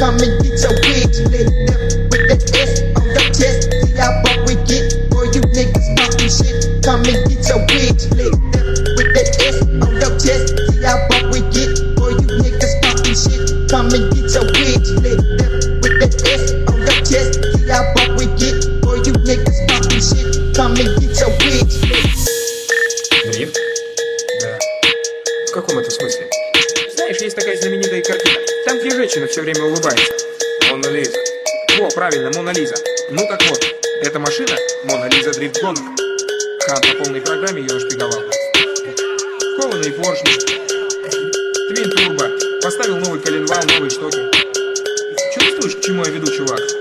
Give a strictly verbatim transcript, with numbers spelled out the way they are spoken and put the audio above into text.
come and get your bitch lit up with that S on your chest. See how far we get, boy, you niggas talking shit. Come and get your bitch lit up with that S on your chest. See how far we get, boy, you niggas talking shit. Come and get your bitch lit up with that S on your chest. See how far we get, boy, you niggas talking shit. Come and get your bitch lit. Дрифт? Да. В каком это смысле? Знаешь, есть такая знаменитая картина. Там две женщины все время улыбаются. Мона Лиза. Во, правильно, Мона Лиза. Ну так вот, эта машина Мона Лиза дрифт гонка. Хан по полной программе ее нашпиговал. Кованые поршни, твин турбо, поставил новый коленвал, новые штоки. Чувствуешь, к чему я веду, чувак?